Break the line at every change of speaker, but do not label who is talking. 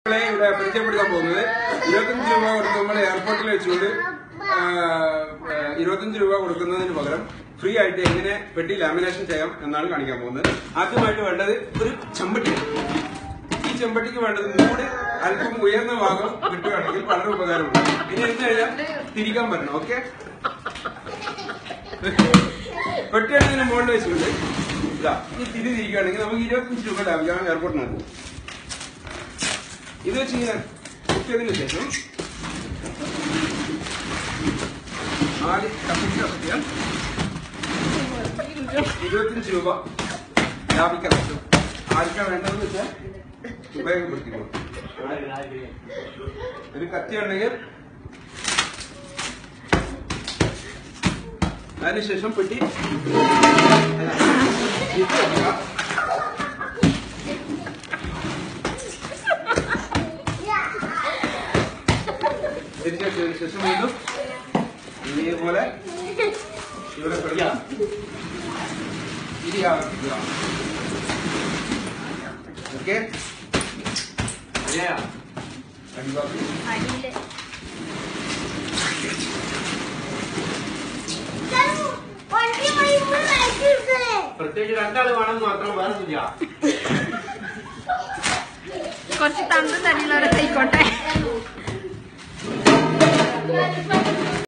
ഇവിടെ പരിചയപ്പെടുത്താൻ പോകുന്നത് 25 രൂപ കൊടുത്ത് നമ്മൾ എയർപോർട്ടിൽ വെച്ചുകൊണ്ട് 25 രൂപ കൊടുക്കുന്നതിന് പകരം ഫ്രീ ആയിട്ട് എങ്ങനെ പെട്ടി ലാമിനേഷൻ ചെയ്യാം എന്നാണ് കാണിക്കാൻ പോകുന്നത്. ആദ്യമായിട്ട് വേണ്ടത് ഒരു ചെമ്പട്ടിയാണ്. ഈ ചെമ്പട്ടിക്ക് വേണ്ടത് മൂട് അല്പം ഉയർന്ന ഭാഗം കിട്ടുകയാണെങ്കിൽ വളരെ ഉപകാരമുണ്ട്. ഇനി എന്ന് കഴിഞ്ഞാൽ തിരിക്കാൻ പറ്റണം. ഓക്കെ, പെട്ടിയാണെങ്കിൽ മുകളിൽ വെച്ചുകൊണ്ട് ഇതാ ഈ തിരി തിരിക്കുകയാണെങ്കിൽ നമുക്ക് 25 രൂപ ലാഭിക്കാം. എയർപോർട്ടിന് പോകും. ഇത് വെച്ച് ഇങ്ങനെ കുത്തിയതിനു ശേഷം ആദ്യം കത്തിയാൽ 25 രൂപ ലാഭിക്കാൻ പറ്റും. ആർക്കാണ് വേണ്ടതെന്ന് വെച്ചാൽ ഉപയോഗപ്പെടുത്തിക്കോളും. ഒരു കത്തി ഉണ്ടെങ്കിൽ അതിനുശേഷം പെട്ടി തിരിച്ചടിച്ചതിന് ശേഷം വീണ്ടും ഇതേപോലെ ഇവിടെ ഇരിയാക്കുക. ഓക്കെ, പ്രത്യേകിച്ച് രണ്ടാൾ വേണം മാത്രം, വേറെ ഇല്ല.
കുറച്ച് തണ്ടും തടിയുള്ളവരൊക്കെ ആയിക്കോട്ടെ.